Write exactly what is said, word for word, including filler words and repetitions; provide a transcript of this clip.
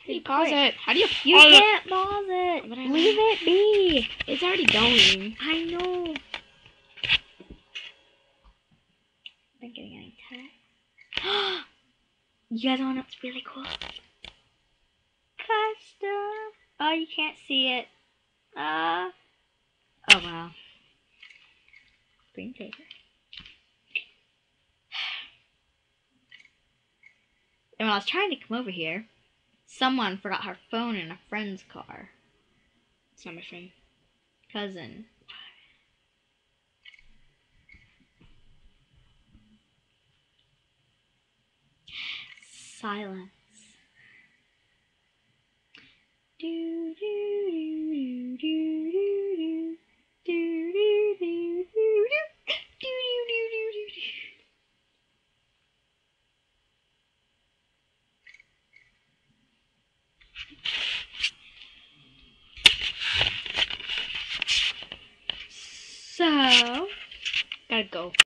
You pause it. How do you pause You it? can't pause it. But I Leave know. it be. It's already going. I know. I'm getting any text. You guys want what's really cool? Custom. Oh, you can't see it. Uh. Oh wow. Green paper. And when I was trying to come over here, someone forgot her phone in a friend's car. It's not my friend. Cousin. Silence. Do do do do do do do do do do do do do do. So, Gotta go.